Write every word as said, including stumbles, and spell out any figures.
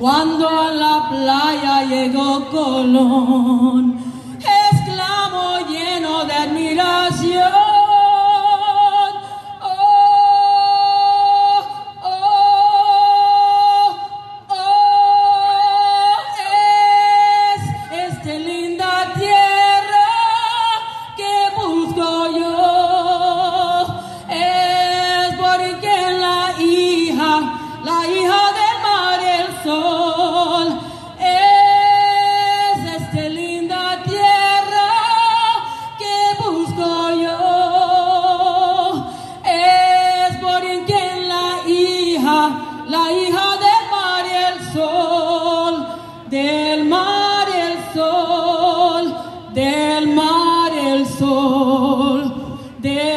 Cuando a la playa llegó Colón, exclamó lleno de admiración: ¡Oh, oh, oh! Es esta linda tierra que busco yo. Es porque la hija, la hija del mar, el sol, es esta linda tierra que busco yo. Es porque la hija, la hija del mar, el sol, del mar, el sol, del mar, el sol, del